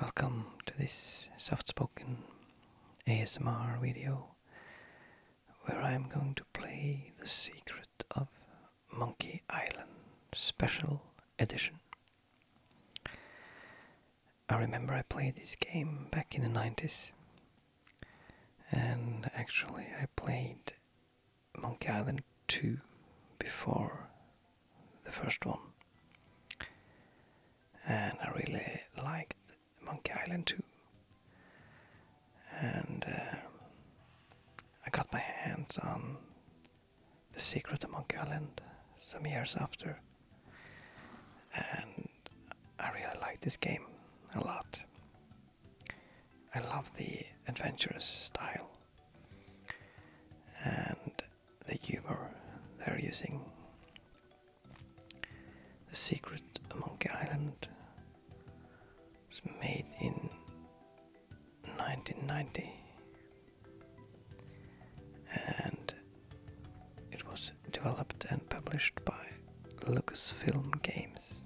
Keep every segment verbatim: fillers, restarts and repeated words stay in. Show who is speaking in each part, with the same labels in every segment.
Speaker 1: Welcome to this soft-spoken A S M R video where I'm going to play The Secret of Monkey Island Special Edition. I remember I played this game back in the nineties, and actually I played Monkey Island two before the first one, and I really liked Monkey Island two, and uh, I got my hands on The Secret of Monkey Island some years after, and I really like this game a lot. I love the adventurous style and the humor they're using. The Secret of Monkey Island was made in nineteen ninety, and it was developed and published by Lucasfilm Games.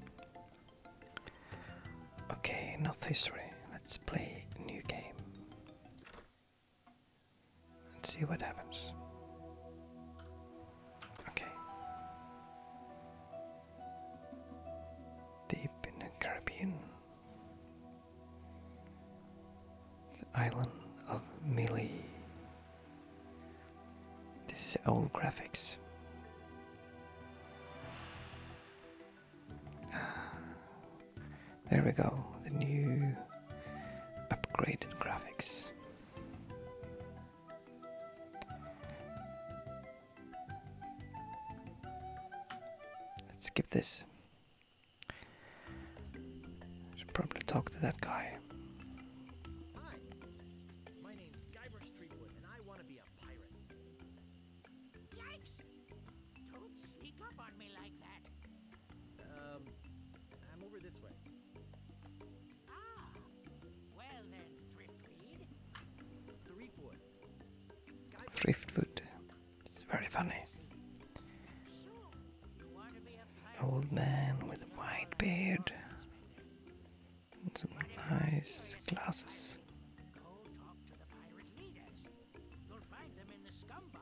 Speaker 1: Okay, enough history. Let's play a new game. Let's see what happens. Okay. Deep in the Caribbean, the island of Mealy. This is old graphics. Ah, there we go, the new upgraded graphics. Let's skip this. Should probably talk to that guy.
Speaker 2: Hi, my name's Guybrush Threepwood, and I want to be a pirate.
Speaker 3: Yikes! Don't sneak up on me like that.
Speaker 2: Um, I'm over this way.
Speaker 3: Ah, well then, Thriftweed.
Speaker 2: Threepwood. Guybrush.
Speaker 1: Thriftwood. It's very funny.
Speaker 3: So, you want to be a pirate?
Speaker 1: Old man with a white beard and some nice glasses.
Speaker 3: Go talk to the pirate leaders. You'll find them in the scum bar.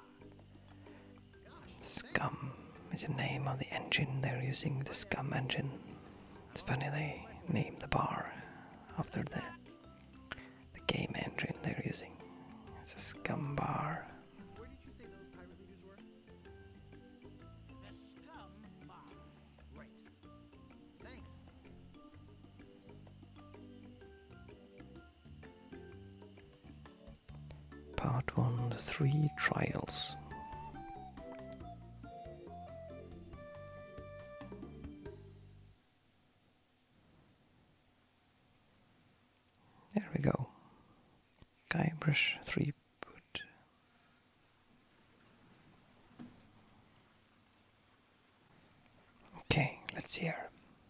Speaker 1: Scum is the name of the engine they're using, the Scum engine. It's funny they named the bar after the the game engine they're using. It's a Scum bar.
Speaker 2: Where did you say those pirate leaders were?
Speaker 3: The scum bar.
Speaker 2: Right. Thanks.
Speaker 1: Part one, the three trials. There we go. Guybrush Threepwood. Okay, let's see here.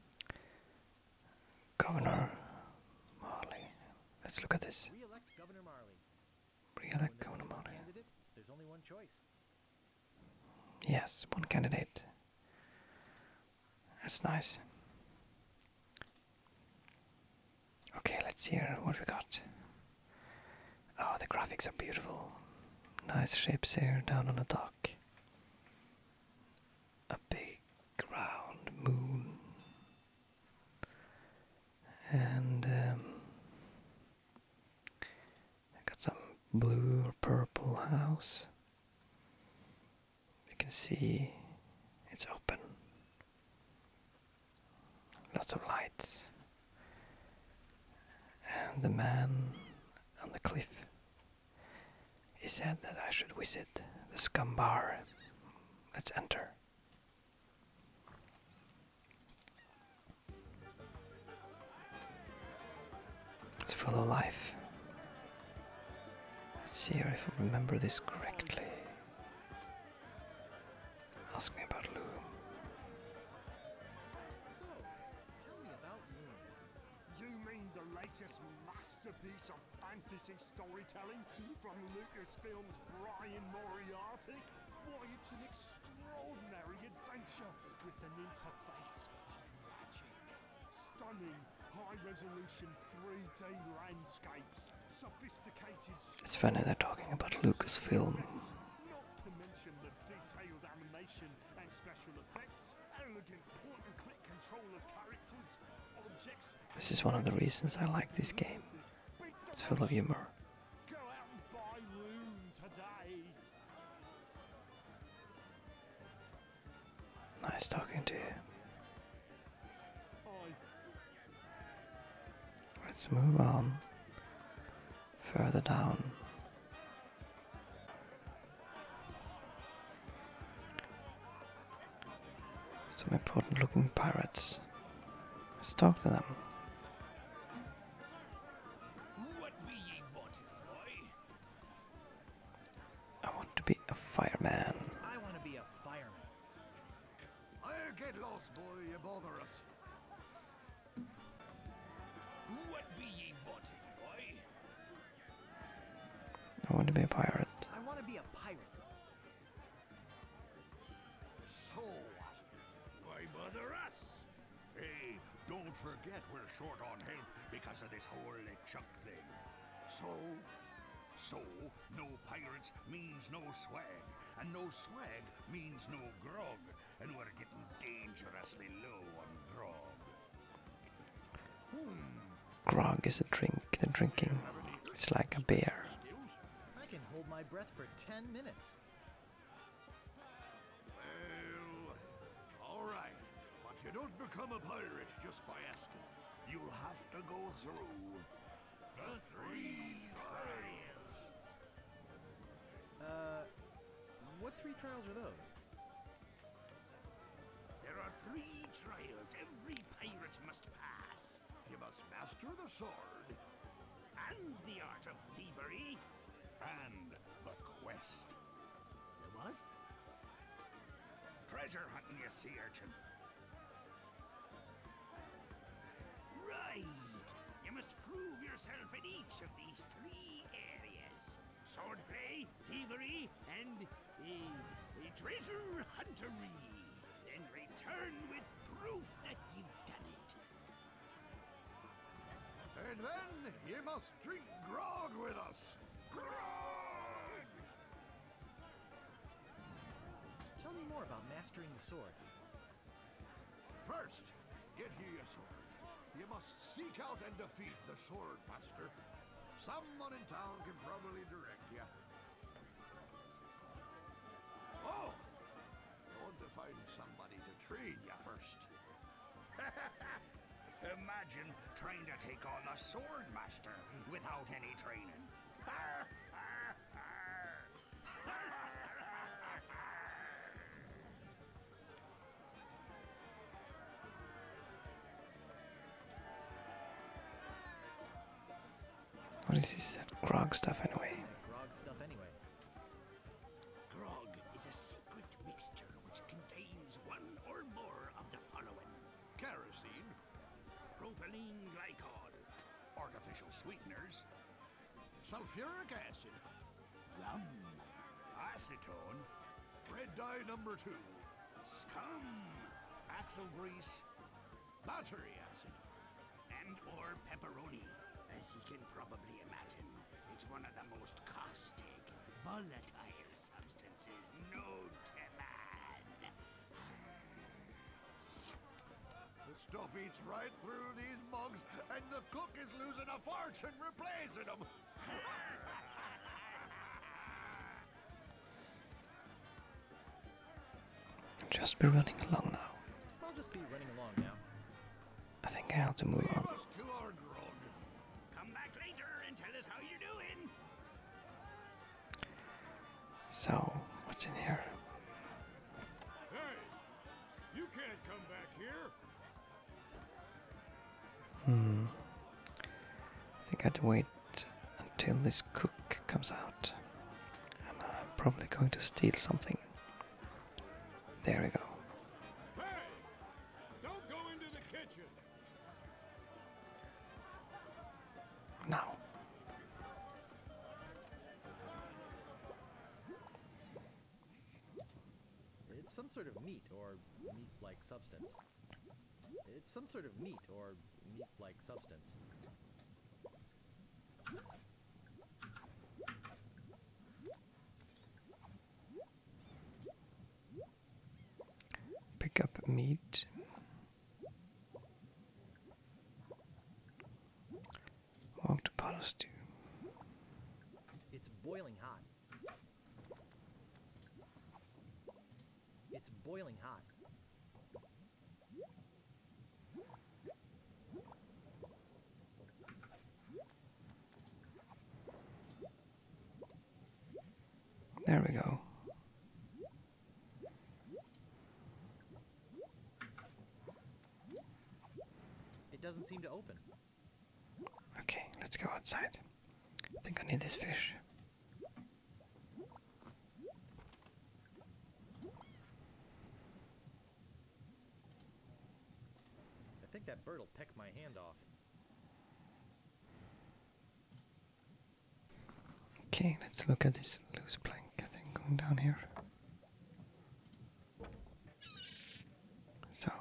Speaker 1: Governor Marley. Let's look at this.
Speaker 2: Re-elect Governor Marley.
Speaker 1: Re-elect
Speaker 2: When
Speaker 1: Governor
Speaker 2: there's only one
Speaker 1: Marley.
Speaker 2: candidate, there's only one choice.
Speaker 1: Yes, one candidate. That's nice. Okay, let's see here what we got. Oh, the graphics are beautiful. Nice ships here down on the dock. A big round moon. And um, I got some blue or purple house. You can see it's open. Lots of lights. And the man on the cliff, he said that I should visit the Scum bar. Let's enter. It's full of life. Let's see here if I remember this correctly. Ask me about Loom.
Speaker 2: So, tell me about Loom.
Speaker 4: You mean the latest masterpiece of fantasy storytelling from Lucasfilm's Brian Moriarty? Why, it's an extraordinary adventure with an interface of magic. Stunning high-resolution three D landscapes, sophisticated.
Speaker 1: It's funny they're talking about Lucasfilm.
Speaker 4: Not to mention the detailed animation and special effects, elegant point-and-click control of characters, objects.
Speaker 1: This is one of the reasons I like this game. It's full of humor.
Speaker 4: Go out and buy Loom today.
Speaker 1: Nice talking to you.
Speaker 4: I
Speaker 1: Let's move on. Further down. Some important looking pirates. Let's talk to them.
Speaker 2: What be ye wanting, boy?
Speaker 1: I want to be a fireman.
Speaker 2: I want to be a fireman.
Speaker 5: I'll get lost, boy, you bother us.
Speaker 2: What be ye wanting, boy?
Speaker 1: I want to be a pirate.
Speaker 2: I want to be a pirate.
Speaker 5: So what? Why bother us? Hey, don't forget we're short on help because of this whole LeChuck thing. So, so, no pirates means no swag, and no swag means no grog, and we're getting dangerously low on grog. Hmm.
Speaker 1: Grog is a drink, the drinking. It's like a beer.
Speaker 2: I can hold my breath for ten minutes.
Speaker 5: Well, all right, but you don't become a pirate just by asking. You'll have to go through the three trials.
Speaker 2: Uh, what three trials are those?
Speaker 5: There are three trials every pirate must pass. You must master the sword,
Speaker 2: And the art of thievery.
Speaker 5: and the quest.
Speaker 2: The what?
Speaker 5: Treasure hunting, you sea urchin.
Speaker 2: Right. You must prove yourself in each of these three areas. Swordplay, thievery, and uh, uh, treasure huntery. Then return with proof that you've done it.
Speaker 5: And then you must drink grog with us. Grog!
Speaker 2: Tell me more about mastering the sword.
Speaker 5: First, get ye a sword. You must seek out and defeat the sword master. Someone in town can probably direct you. Oh! You want to find somebody to train you first. Imagine trying to take on the sword master without any training.
Speaker 1: What is this that grog stuff anyway?
Speaker 2: Grog stuff anyway. Grog is a secret mixture which contains one or more of the following.
Speaker 5: Kerosene,
Speaker 2: Propylene glycol,
Speaker 5: artificial sweeteners, sulfuric acid,
Speaker 2: rum,
Speaker 5: acetone, red dye number two,
Speaker 2: scum,
Speaker 5: axle grease, battery acid.
Speaker 2: and or pepperoni. As you can probably imagine, it's one of the most caustic, volatile substances known to man.
Speaker 5: The stuff eats right through these mugs, and the cook is losing a fortune replacing them.
Speaker 1: Just be running along now.
Speaker 2: I'll just be running along now.
Speaker 1: I think I have to move on.
Speaker 5: Us to our grog.
Speaker 2: Come back later and tell us how you're doing.
Speaker 1: So, what's in here?
Speaker 4: Hey, you can't come back here.
Speaker 1: Hmm. I think I have to wait until this cook comes out. And I'm probably going to steal something. There we go.
Speaker 4: Hey, don't go into the kitchen.
Speaker 1: Now.
Speaker 2: It's some sort of meat or meat-like substance. It's some sort of meat or
Speaker 6: meat-like substance.
Speaker 1: Pick up meat. Walk to pot of stew.
Speaker 6: It's boiling hot. It's boiling hot.
Speaker 1: There we go.
Speaker 6: It doesn't seem to open.
Speaker 1: Okay, let's go outside. I think I need this fish.
Speaker 6: I think that bird will peck my hand off.
Speaker 1: Okay, let's look at this loose plank, I think, going down here. So.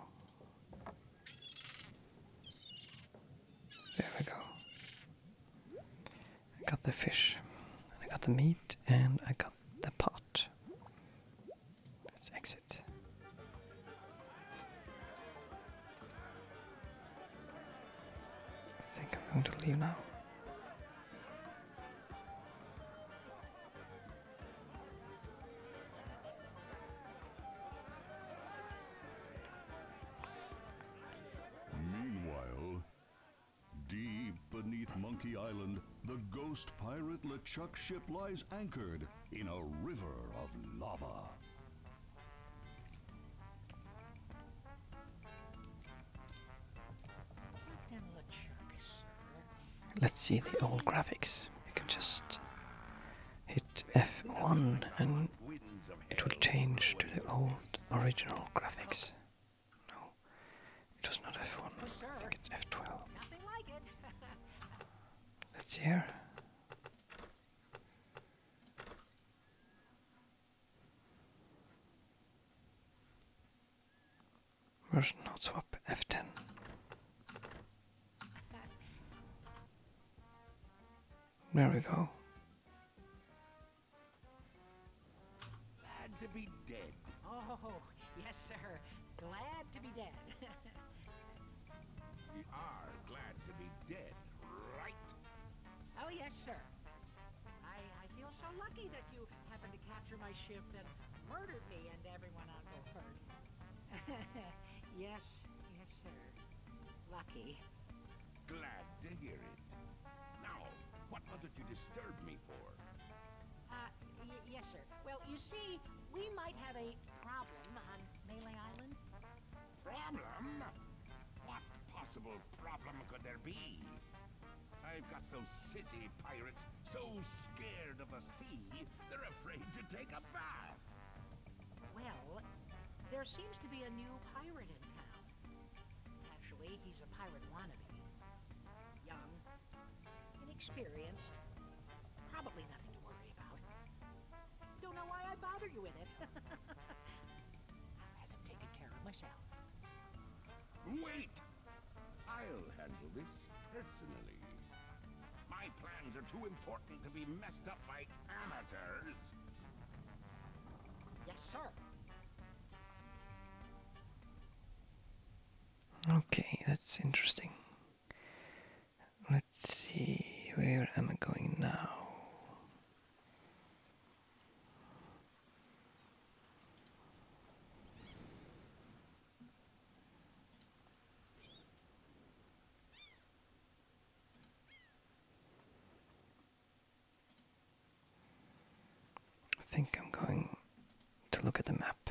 Speaker 1: There we go. I got the fish, and I got the meat, and I got the pot. Let's exit. I think I'm going to leave now.
Speaker 5: Meanwhile, deep beneath Monkey Island, the ghost pirate LeChuck ship lies anchored in a river of lava.
Speaker 3: Captain LeChuck, sir.
Speaker 1: Let's see the old graphics. You can just hit F one and it will change to the old original graphics. No, it was not F one.
Speaker 3: Oh, sir.
Speaker 1: I think it's F twelve.
Speaker 3: Nothing like it.
Speaker 1: Let's see here. Version hot swap F ten. There we go.
Speaker 2: Glad to be dead.
Speaker 3: Oh, yes, sir. Glad to be dead.
Speaker 2: We are glad to be dead, right?
Speaker 3: Oh, yes, sir. I, I feel so lucky that you happened to capture my ship and murdered me and everyone on board. Yes, yes, sir. Lucky.
Speaker 2: Glad to hear it. Now, what was it you disturbed me for?
Speaker 3: Uh, y yes, sir. Well, you see, we might have a problem on Melee Island.
Speaker 2: Problem? What possible problem could there be? I've got those sissy pirates so scared of the sea, they're afraid to take a bath.
Speaker 3: Well, there seems to be a new pirate in town. Actually, he's a pirate wannabe. Young, inexperienced, probably nothing to worry about. Don't know why I bother you with it. I'll have him taken care of myself.
Speaker 2: Wait! I'll handle this personally. My plans are too important to be messed up by amateurs.
Speaker 3: Yes, sir.
Speaker 1: Okay, that's interesting. Let's see, where am I going now? I think I'm going to look at the map.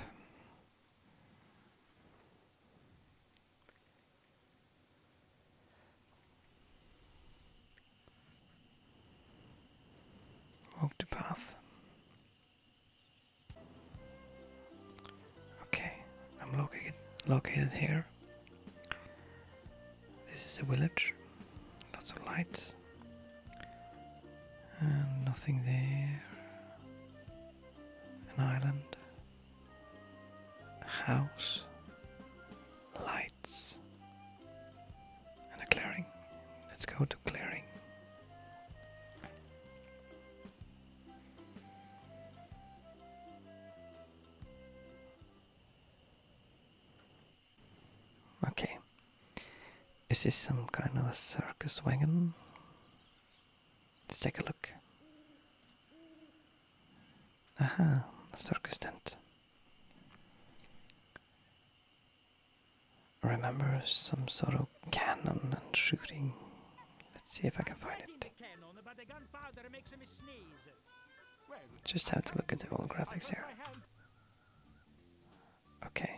Speaker 1: Walk to path. Okay, I'm located located here. This is a village. Lots of lights. And nothing there. An island. A house. Lights. And a some kind of a circus wagon. Let's take a look. Aha, a circus tent. Remember some sort of cannon and shooting. Let's see if I can find it. Just have to look at the old graphics here. Okay.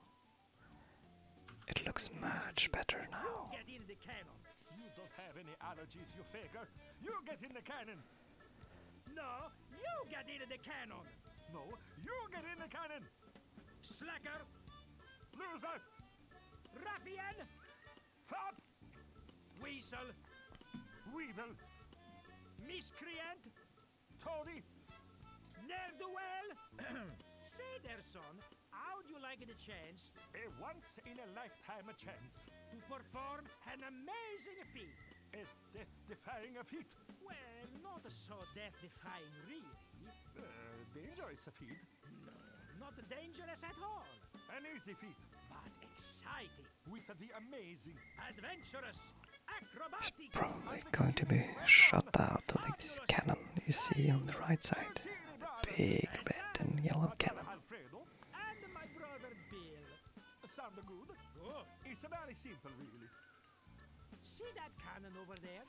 Speaker 1: It looks much better now.
Speaker 4: Get in the cannon. You don't have any allergies, you faker. You get in the cannon.
Speaker 2: No, you get into the cannon.
Speaker 4: No, you get in the cannon.
Speaker 2: Slacker,
Speaker 4: Loser.
Speaker 2: ruffian,
Speaker 4: Flop.
Speaker 2: weasel,
Speaker 4: Weevil.
Speaker 2: miscreant,
Speaker 4: Toady.
Speaker 2: ne'er-do-well. Say there, son, how'd you like the chance
Speaker 4: A once in a lifetime a chance.
Speaker 2: to perform an amazing feat?
Speaker 4: A death-defying feat.
Speaker 2: Well, not so death-defying, really.
Speaker 4: Uh, dangerous feat.
Speaker 2: No, not dangerous at all,
Speaker 4: An easy feat.
Speaker 2: but exciting,
Speaker 4: With the amazing.
Speaker 2: adventurous,
Speaker 1: It's
Speaker 2: acrobatic.
Speaker 1: probably going to be shot out of like this cannon you see on the right side. The big red and yellow cannon.
Speaker 4: Alfredo.
Speaker 2: And my brother Bill.
Speaker 4: Sound good?
Speaker 2: Oh,
Speaker 4: It's very simple, really.
Speaker 2: see that cannon over there?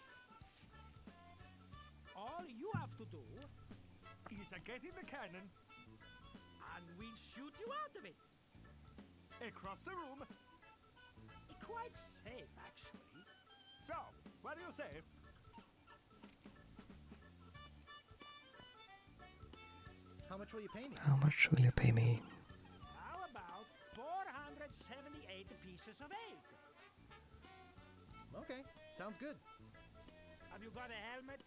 Speaker 2: All you have to do,
Speaker 4: Is a get in the cannon,
Speaker 2: and we'll shoot you out of it.
Speaker 4: across the room.
Speaker 2: Quite safe, actually.
Speaker 4: So, what do you say?
Speaker 6: How much will you pay me?
Speaker 1: How much will you pay me?
Speaker 2: How about four hundred seventy-eight pieces of eight?
Speaker 6: Okay, sounds good.
Speaker 2: Have you got a helmet?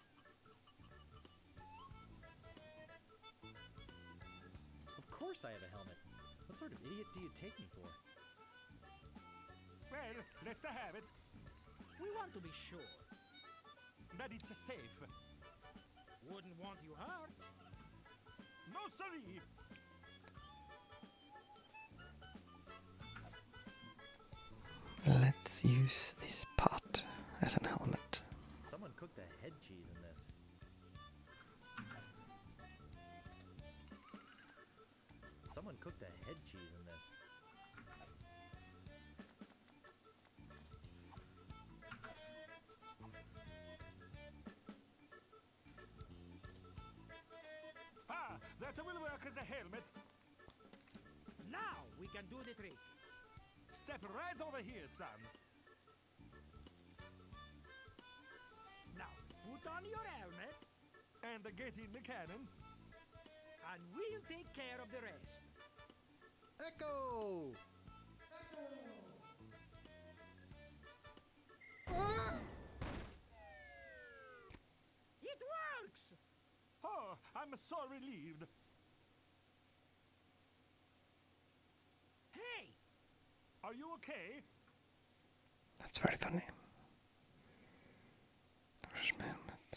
Speaker 6: Of course I have a helmet. What sort of idiot do you take me for?
Speaker 4: Well, let's have it.
Speaker 2: We want to be sure.
Speaker 4: That it's a safe.
Speaker 2: Wouldn't want you hurt.
Speaker 4: No, siree.
Speaker 1: Let's use this pot as an helmet.
Speaker 6: Someone cooked a head cheese in this. Someone cooked a head cheese in this.
Speaker 4: Ah, that will work as a helmet.
Speaker 2: Now we can do the trick.
Speaker 4: Step right over here, son.
Speaker 2: Now, put on your helmet,
Speaker 4: And get in the cannon.
Speaker 2: and we'll take care of the rest.
Speaker 6: Echo!
Speaker 2: It works!
Speaker 4: Oh, I'm so relieved.
Speaker 2: Hey,
Speaker 4: Are you okay?
Speaker 1: That's very funny. Where's my helmet?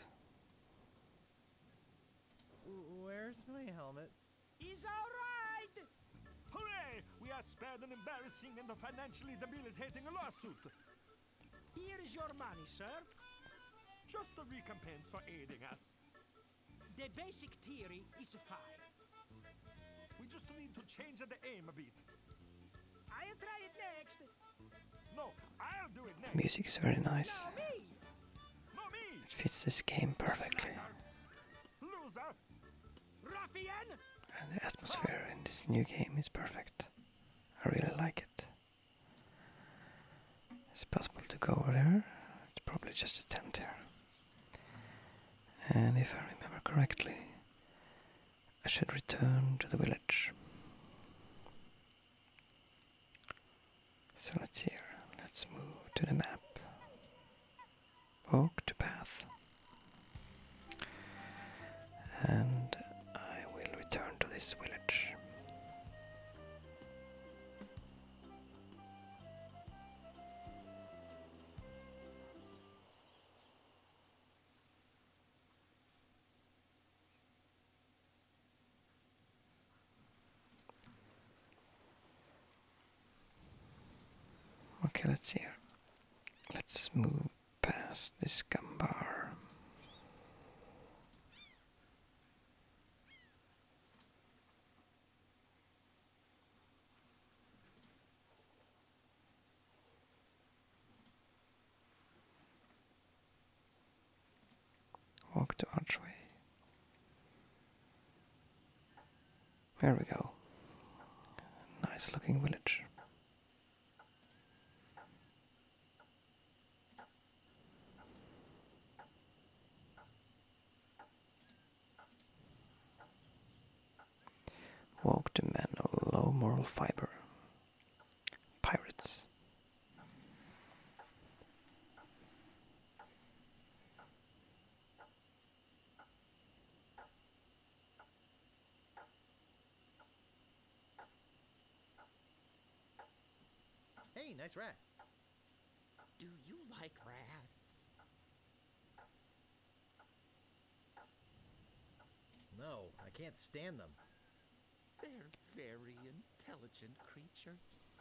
Speaker 6: W- Where's my helmet?
Speaker 2: he's all right.
Speaker 4: Hooray! We are spared an embarrassing and financially debilitating lawsuit.
Speaker 2: Here is your money, sir.
Speaker 4: Just a recompense for aiding us.
Speaker 2: The basic theory is fine.
Speaker 4: We just need to change the aim a bit.
Speaker 2: I'll try it next.
Speaker 4: No, I'll do it
Speaker 1: The
Speaker 4: next.
Speaker 1: music is very nice.
Speaker 2: Now me.
Speaker 4: No, me.
Speaker 1: It fits this game perfectly.
Speaker 4: Loser.
Speaker 2: Ruffian!
Speaker 1: And the atmosphere in this new game is perfect. I really like it. It's possible to go over there. It's probably just a tent here. And if I remember correctly, I should return to the village. So let's see here. Let's move to the map. Walk to path. And I will return to this village. Okay, let's see here. Let Let's move past this scum bar. Walk the archway. There we go. Nice looking village. Walk the men of low moral fiber. Pirates.
Speaker 6: Hey, nice rat.
Speaker 7: Do you like rats?
Speaker 6: No, I can't stand them.
Speaker 7: They're very intelligent creatures.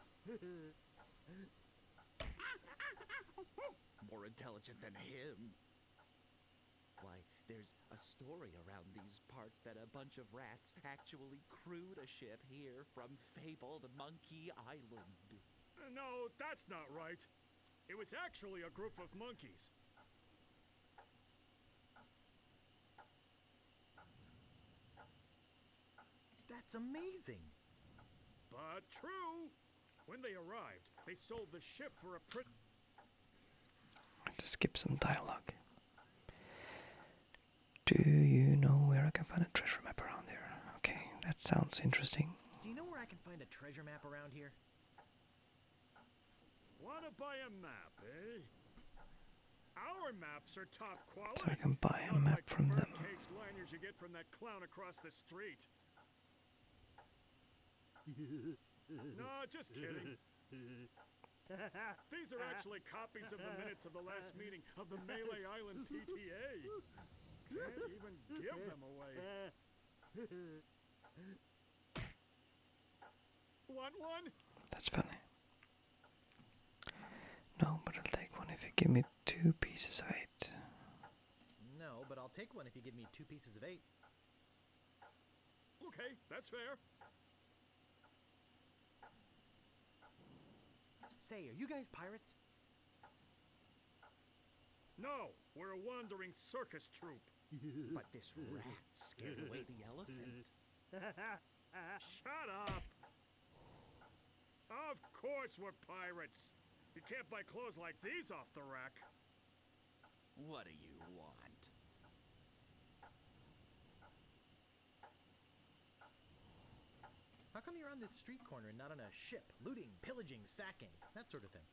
Speaker 7: More intelligent than him. Why, there's a story around these parts that a bunch of rats actually crewed a ship here from fabled Monkey Island.
Speaker 4: Uh, no, that's not right. It was actually a group of monkeys.
Speaker 6: That's amazing.
Speaker 4: But true. When they arrived, they sold the ship for a pretty...
Speaker 1: To skip some dialogue. Do you know where I can find a treasure map around there? Okay, that sounds interesting.
Speaker 6: Do you know where I can find a treasure map around here?
Speaker 4: Wanna buy a map, eh? Our maps are top quality.
Speaker 1: So I can buy a
Speaker 4: Not
Speaker 1: map
Speaker 4: like the
Speaker 1: from them.
Speaker 4: birdcage lanyards you get from that clown across the street. No, just kidding. These are actually copies of the minutes of the last meeting of the Melee Island P T A. Can't even give them away. Want one?
Speaker 1: That's funny. No, but I'll take one if you give me two pieces of eight.
Speaker 6: No, but I'll take one if you give me two pieces of eight.
Speaker 4: Okay, that's fair.
Speaker 6: Say, are you guys pirates?
Speaker 4: No, we're a wandering circus troupe.
Speaker 7: But this rat scared away the elephant.
Speaker 4: Shut up! Of course we're pirates. You can't buy clothes like these off the rack.
Speaker 7: What do you want?
Speaker 6: How come you're on this street corner and not on a ship? Looting, pillaging, sacking, that sort of thing.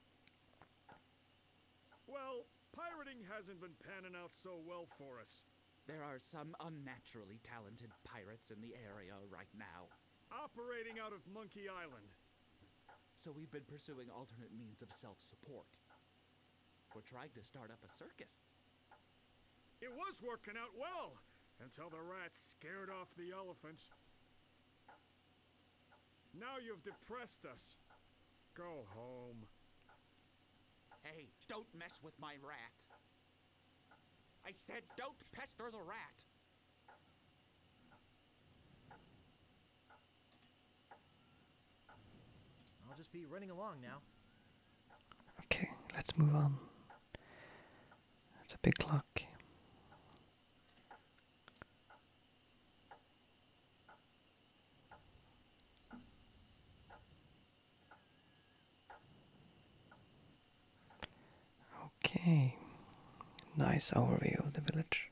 Speaker 4: Well, pirating hasn't been panning out so well for us.
Speaker 7: There are some unnaturally talented pirates in the area right now.
Speaker 4: Operating out of Monkey Island.
Speaker 7: So we've been pursuing alternate means of self-support. We're trying to start up a circus.
Speaker 4: It was working out well, until the rats scared off the elephant. Now you've depressed us. Go home.
Speaker 7: Hey, don't mess with my rat. I said don't pester the rat.
Speaker 6: I'll just be running along now.
Speaker 1: Okay, let's move on. It's a big clock. Okay, nice overview of the village.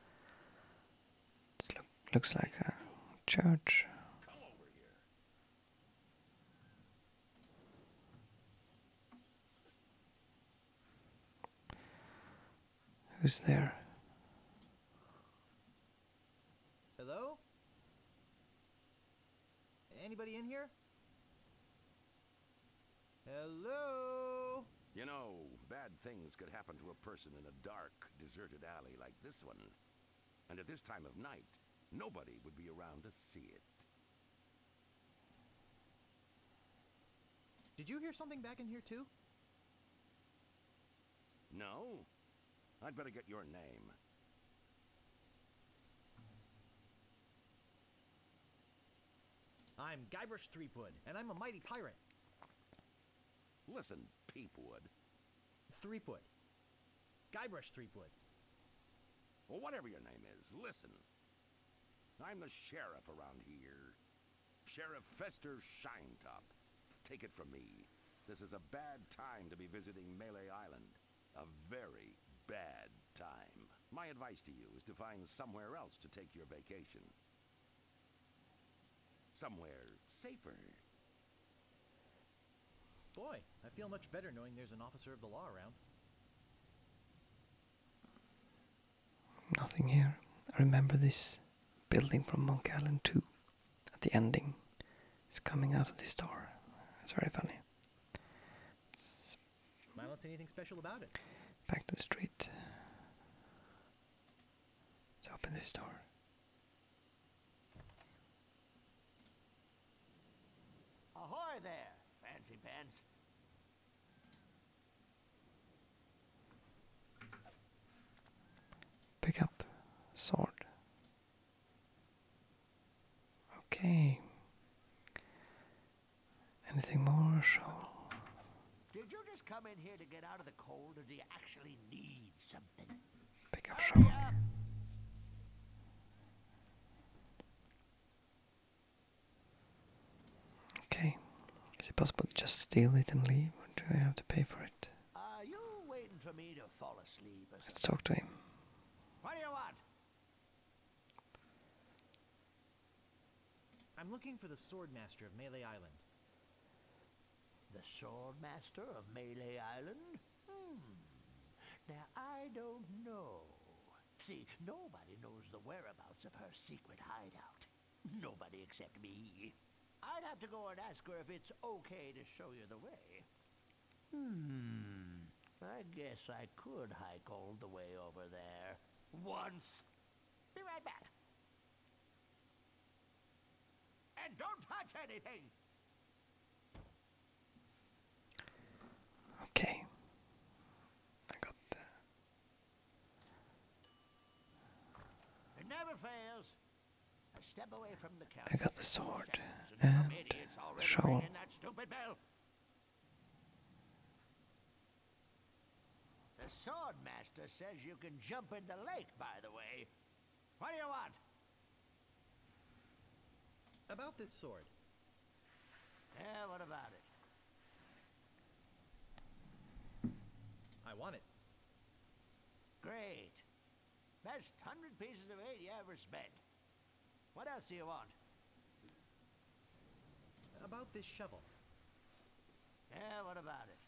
Speaker 1: It look, looks like a church. Who's there?
Speaker 6: Hello? Anybody in here? Hello?
Speaker 5: You know, bad things could happen to a person in a dark, deserted alley like this one. And at this time of night, nobody would be around to see it.
Speaker 6: Did you hear something back in here too?
Speaker 5: No? I'd better get your name.
Speaker 6: I'm Guybrush Threepwood, and I'm a mighty pirate.
Speaker 5: Listen, Peepwood.
Speaker 6: Threepwood. Guybrush Threepwood.
Speaker 5: Well, whatever your name is, listen. I'm the sheriff around here. Sheriff Fester Shinetop. Take it from me. This is a bad time to be visiting Melee Island. A very bad time. My advice to you is to find somewhere else to take your vacation. Somewhere safer.
Speaker 6: Boy, I feel much better knowing there's an officer of the law around.
Speaker 1: Nothing here. I remember this building from Monkey Island two. At the ending, it's coming out of this door. It's very funny. It's
Speaker 6: I don't see anything special about it.
Speaker 1: back to the street. Let's open this door.
Speaker 2: Ahoy there, fancy pants.
Speaker 1: Pick up sword. Okay. Anything more, shovel?
Speaker 2: Did you just come in here to get out of the cold, or do you actually need something?
Speaker 1: Pick up
Speaker 2: Hurry
Speaker 1: shovel.
Speaker 2: up!
Speaker 1: Okay. Is it possible to just steal it and leave, or do I have to pay for it?
Speaker 2: Are you waiting for me to fall asleep or
Speaker 1: Let's
Speaker 2: something?
Speaker 1: talk to him.
Speaker 2: What do you want?
Speaker 6: I'm looking for the Swordmaster of Melee Island.
Speaker 2: The Swordmaster of Melee Island? Hmm. Now, I don't know. See, nobody knows the whereabouts of her secret hideout. Nobody except me. I'd have to go and ask her if it's okay to show you the way. Hmm. I guess I could hike all the way over there. Once. Be right back. And don't touch anything!
Speaker 1: Okay. I got the...
Speaker 2: It never fails. A step away from the counter.
Speaker 1: I got the
Speaker 2: two
Speaker 1: sword
Speaker 2: seconds, and some
Speaker 1: and
Speaker 2: idiot's
Speaker 1: the
Speaker 2: already
Speaker 1: shovel.
Speaker 2: ringing that stupid bell. The Swordmaster says you can jump in the lake, by the way. What do you want?
Speaker 6: About this sword.
Speaker 2: Yeah, what about it?
Speaker 6: I want it.
Speaker 2: Great. Best hundred pieces of eight you ever spent. What else do you want?
Speaker 6: About this shovel.
Speaker 2: Yeah, what about it?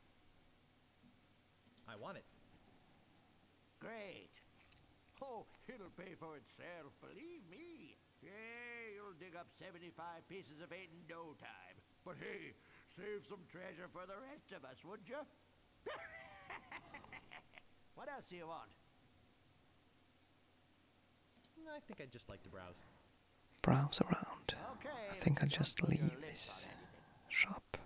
Speaker 6: I want it.
Speaker 2: Great. Oh, it'll pay for itself, believe me. Yeah, you'll dig up seventy-five pieces of eight in no time. But hey, save some treasure for the rest of us, would you? What else do you want?
Speaker 6: I think I'd just like to browse.
Speaker 1: Browse around.
Speaker 2: Okay.
Speaker 1: I think I'll
Speaker 2: don't
Speaker 1: just
Speaker 2: put your
Speaker 1: leave
Speaker 2: lips
Speaker 1: this
Speaker 2: on anything.
Speaker 1: shop.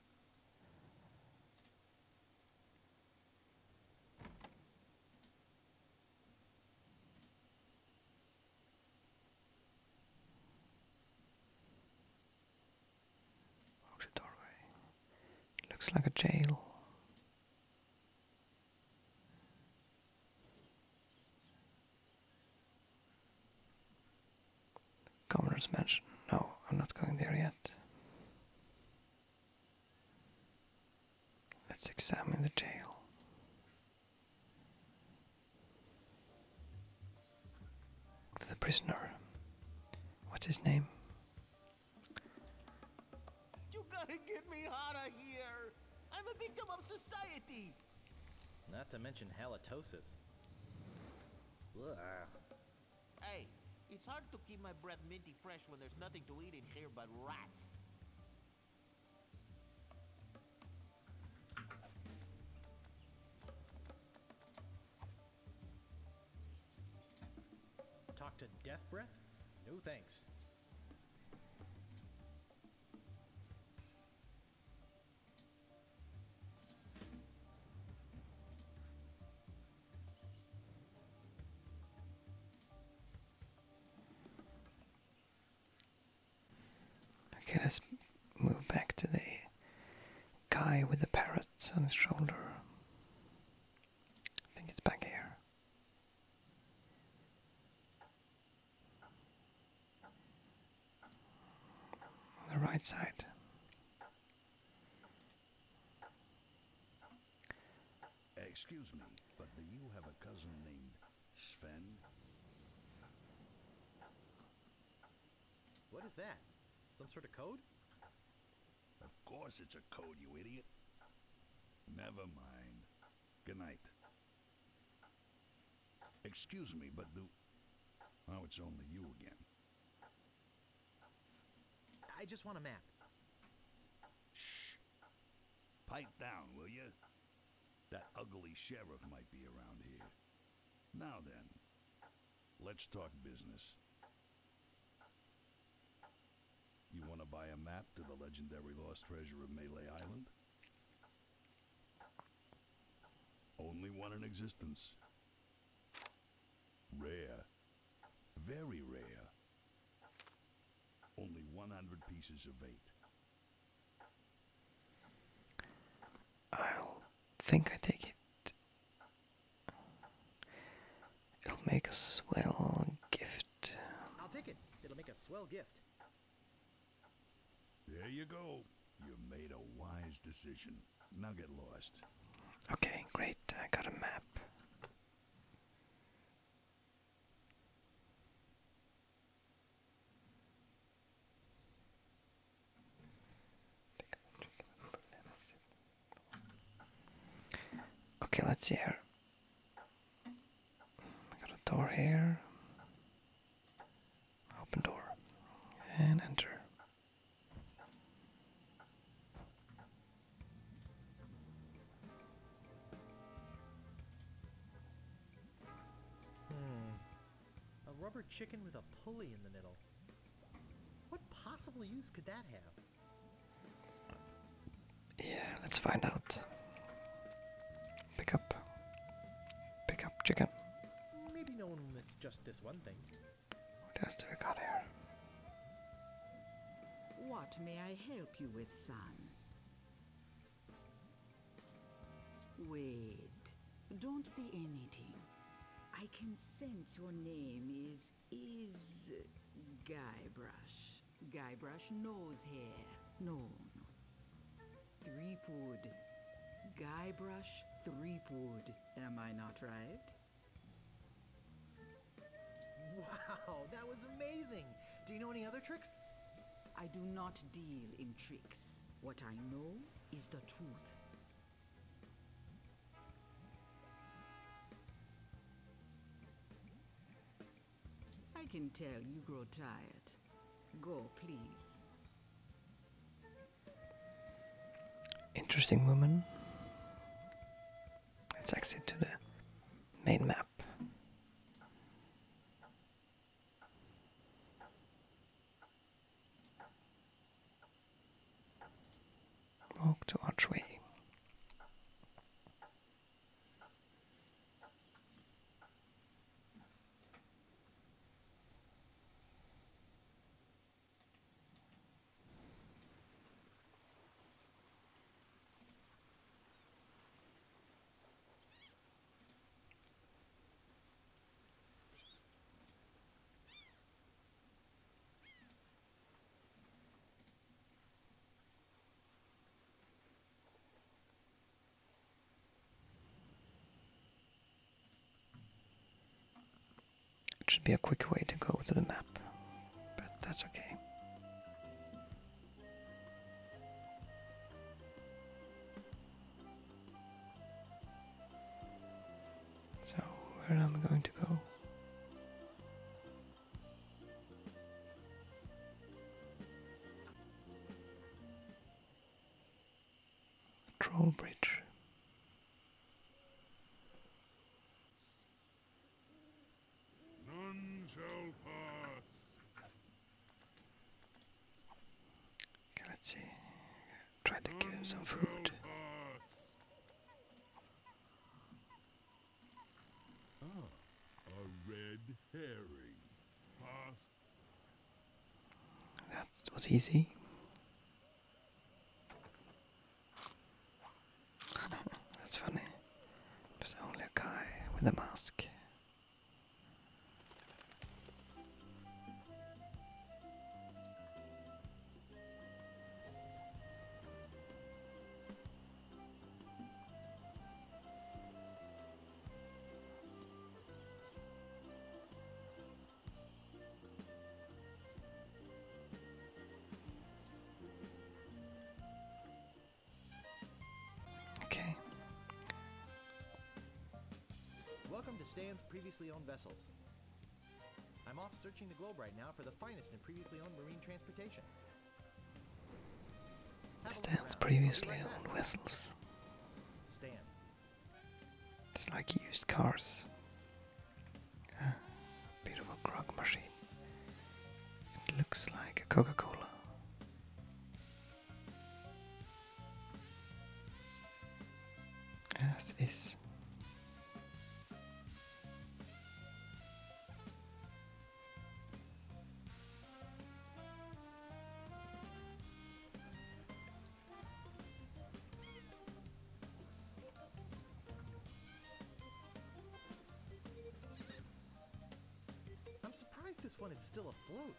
Speaker 1: Oh, the doorway. Looks like a jail. Governor's mansion. No, I'm not going there yet. Let's examine the jail. To the prisoner. What's his name?
Speaker 7: You gotta get me out of here! I'm a victim of society!
Speaker 6: Not to mention halitosis. Ugh.
Speaker 7: Hey, it's hard to keep my breath minty fresh when there's nothing to eat in here but rats.
Speaker 6: Talk to Death Breath? No thanks.
Speaker 1: guy with the parrot on his shoulder. I think it's back here. On the right side.
Speaker 5: Excuse me, but do you have a cousin named Sven?
Speaker 6: What is that? Some sort of code?
Speaker 5: Of course it's a code, you idiot. Never mind. Good night. Excuse me, but do... Oh, it's only you again.
Speaker 6: I just want a map.
Speaker 5: Shh. Pipe down, will you? That ugly sheriff might be around here. Now then, let's talk business. You want to buy a map to the legendary lost treasure of Melee Island? Only one in existence. Rare. Very rare. Only one hundred pieces of eight.
Speaker 1: I'll think I take it. It'll make a swell gift.
Speaker 6: I'll take it. It'll make a swell gift.
Speaker 5: There you go. You made a wise decision. Now get lost.
Speaker 1: Okay, great. I got a map. Okay, let's see here. I got a door here. Open door. And enter.
Speaker 6: A rubber chicken with a pulley in the middle. What possible use could that have?
Speaker 1: Yeah, let's find out. Pick up. Pick up chicken.
Speaker 6: Maybe no one will miss just this one thing.
Speaker 1: What else do we got here?
Speaker 8: What may I help you with, son? Wait, don't say anything. I can sense your name is is Guybrush. Guybrush nose hair. No, no. Threepwood. Guybrush Threepwood. Am I not right?
Speaker 6: Wow, that was amazing! Do you know any other tricks?
Speaker 8: I do not deal in tricks. What I know is the truth. I can tell you grow tired. Go, please.
Speaker 1: Interesting woman. Let's exit to the main map. Walk to Archway. It should be a quick way to go to the map, but that's okay. So, where am I going to go? Troll Bridge.
Speaker 4: None shall pass.
Speaker 1: Okay, let's see. Try to give him some food.
Speaker 4: Ah, a red herring. Pass.
Speaker 1: That was easy. That's funny. There's only a guy with a mask. Okay.
Speaker 6: Welcome to Stan's previously owned vessels. I'm off searching the globe right now for the finest in previously owned marine transportation. Have a look
Speaker 1: Stan's
Speaker 6: around.
Speaker 1: previously
Speaker 6: I'll be right
Speaker 1: owned
Speaker 6: back.
Speaker 1: vessels.
Speaker 6: Stan.
Speaker 1: It's like used cars. Ah, beautiful grog machine. It looks like a Coca-Cola. As is.
Speaker 6: I'm surprised this one is still afloat.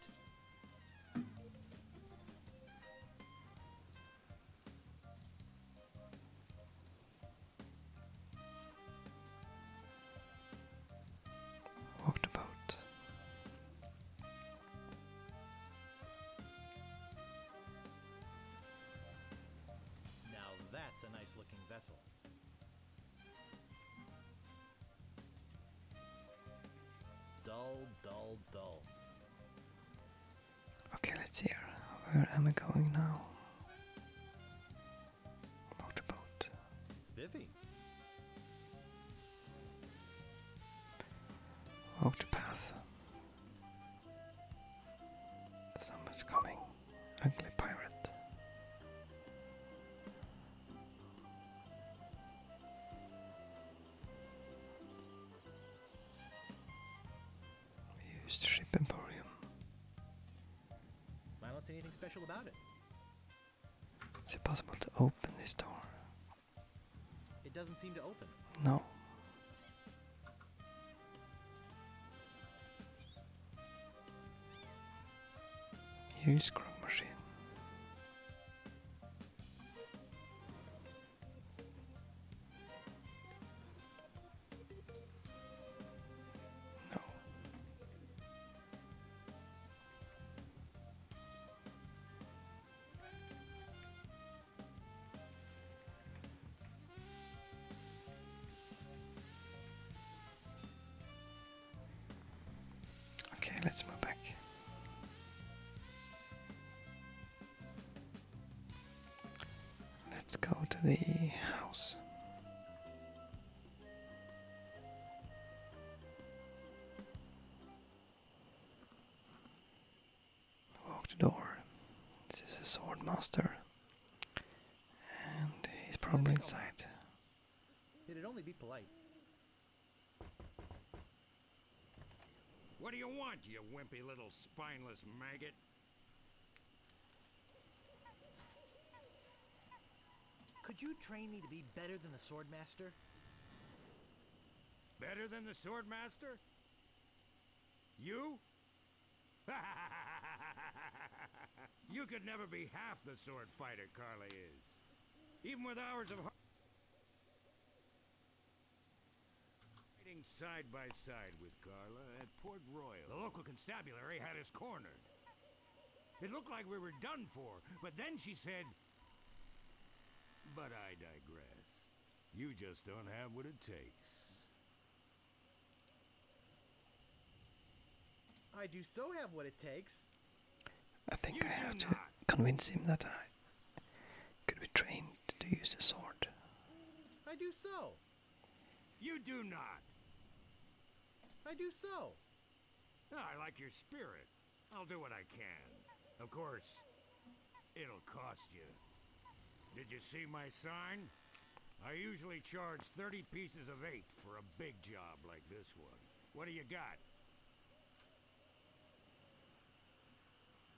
Speaker 1: Walk the boat.
Speaker 6: Now that's a nice looking vessel. Dull, dull, dull.
Speaker 1: Okay, let's hear. Where am I going now? Walk the boat.
Speaker 6: Spiffy.
Speaker 1: Walk the path. Someone's coming. Ugly pirate. We used Ship Emporium.
Speaker 6: I don't see anything special about it.
Speaker 1: Is it possible to open this door?
Speaker 6: It doesn't seem to open.
Speaker 1: No. Use grog machine. No. Okay, let's move back. Let's go to the house. Walk the door. This is a sword master. And he's probably inside.
Speaker 6: It'd only be polite.
Speaker 2: What do you want, you wimpy little spineless maggot?
Speaker 6: Could you train me to be better than the Swordmaster?
Speaker 2: Better than the Swordmaster? You? You could never be half the sword fighter Carla is. Even with hours of fighting side by side with Carla at Port Royal, the local constabulary had us cornered. It looked like we were done for, but then she said, but I digress. You just don't have what it takes.
Speaker 6: I do so have what it takes.
Speaker 1: I think
Speaker 2: You
Speaker 1: I have
Speaker 2: do
Speaker 1: to
Speaker 2: not.
Speaker 1: convince him that I could be trained to use the sword.
Speaker 6: I do so.
Speaker 2: You do not.
Speaker 6: I do so.
Speaker 2: Ah, I like your spirit. I'll do what I can. Of course, it'll cost you. Did you see my sign? I usually charge thirty pieces of eight for a big job like this one. What do you got?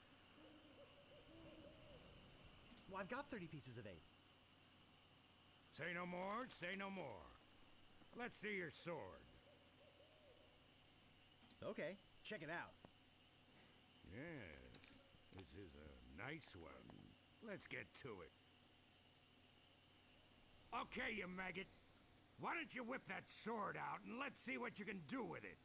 Speaker 6: Well, I've got thirty pieces of eight.
Speaker 2: Say no more, say no more. Let's see your sword.
Speaker 6: Okay, check it out.
Speaker 2: Yes, this is a nice one. Let's get to it. Okay, you maggot. Why don't you whip that sword out and let's see what you can do with it?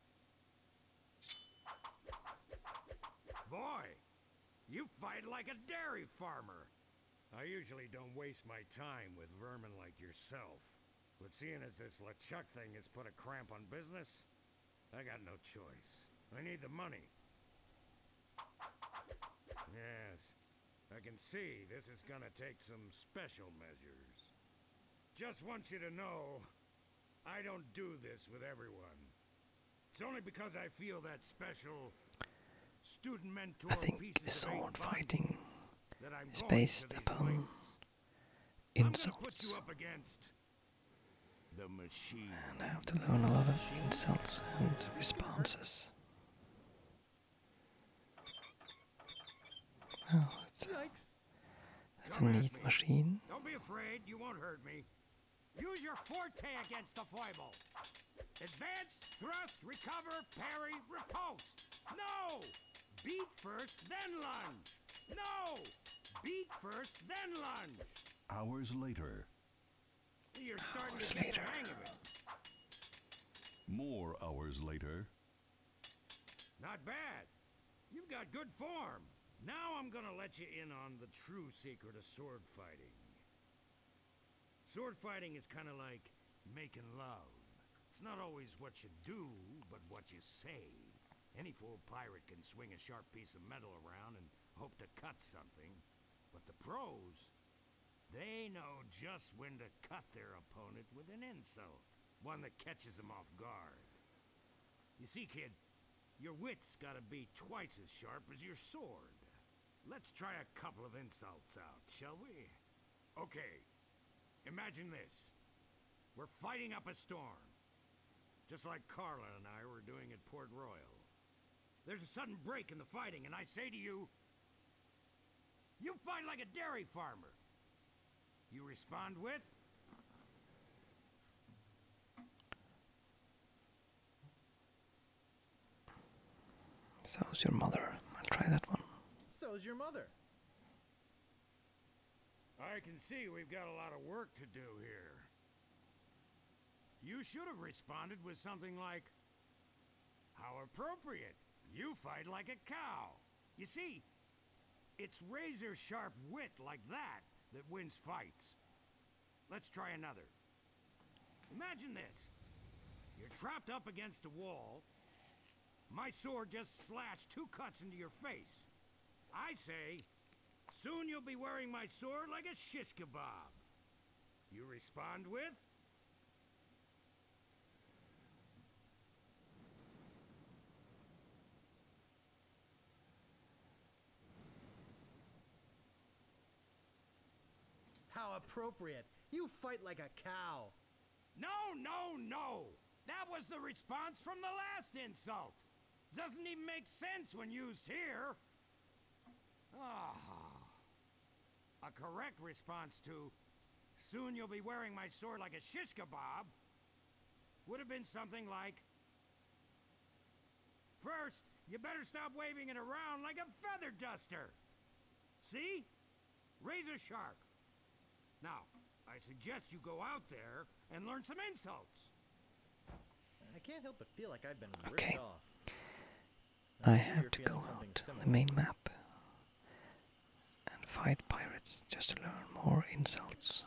Speaker 2: Boy, you fight like a dairy farmer. I usually don't waste my time with vermin like yourself. But seeing as this LeChuck thing has put a cramp on business, I got no choice. I need the money. Yes, I can see this is gonna take some special measures. Just want you to know, I don't do this with everyone. It's only because I feel that special student mentor
Speaker 1: I think
Speaker 2: pieces
Speaker 1: the
Speaker 2: of
Speaker 1: sword
Speaker 2: eight
Speaker 1: fighting
Speaker 2: that I'm
Speaker 1: is
Speaker 2: going to
Speaker 1: based
Speaker 2: these
Speaker 1: upon
Speaker 2: lengths. I'm gonna put
Speaker 1: insults.
Speaker 2: you up against the machine.
Speaker 1: And I have to learn a lot of insults and responses. Oh, it's a,
Speaker 6: Yikes.
Speaker 1: it's a
Speaker 2: Don't ask
Speaker 1: neat
Speaker 2: me.
Speaker 1: machine.
Speaker 2: Don't be afraid, you won't hurt me. Use your forte against the foible. Advance, thrust, recover, parry, riposte. No! Beat first, then lunge. No! Beat first, then lunge.
Speaker 5: Hours later.
Speaker 2: You're starting
Speaker 1: Hours
Speaker 2: to get
Speaker 1: later.
Speaker 2: the hang of it.
Speaker 5: More hours later.
Speaker 2: Not bad. You've got good form. Now I'm gonna let you in on the true secret of sword fighting. Sword fighting is kind of like making love. It's not always what you do, but what you say. Any fool pirate can swing a sharp piece of metal around and hope to cut something. But the pros, they know just when to cut their opponent with an insult. One that catches them off guard. You see, kid, your wit's gotta be twice as sharp as your sword. Let's try a couple of insults out, shall we? Okay, imagine this. We're fighting up a storm. Just like Carla and I were doing at Port Royal. There's a sudden break in the fighting, and I say to you, you fight like a dairy farmer. You respond with,
Speaker 1: So's your mother. I'll try that one.
Speaker 6: So's your mother.
Speaker 2: I can see we've got a lot of work to do here. You should have responded with something like, how appropriate. You fight like a cow. You see, it's razor-sharp wit like that that wins fights. Let's try another. Imagine this. You're trapped up against a wall. My sword just slashed two cuts into your face. I say, soon you'll be wearing my sword like a shish kebab. You respond with,
Speaker 6: How appropriate. You fight like a cow.
Speaker 2: no, no, no. That was the response from the last insult. Doesn't even make sense when used here. Ah. A correct response to, soon you'll be wearing my sword like a shish kebab, would have been something like, first, you better stop waving it around like a feather duster. See? Razor sharp. Now, I suggest you go out there and learn some insults.
Speaker 6: I can't help but feel like I've been
Speaker 1: Okay.
Speaker 6: ripped off.
Speaker 1: I
Speaker 6: I'm sure
Speaker 1: have
Speaker 6: you're
Speaker 1: to go
Speaker 6: feeling something
Speaker 1: out on the
Speaker 6: similar.
Speaker 1: main map and fight pirates just to learn more insults.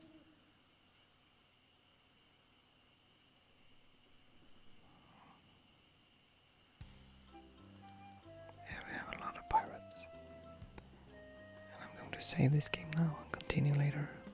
Speaker 1: Here we have a lot of pirates. And I'm going to save this game now and continue later.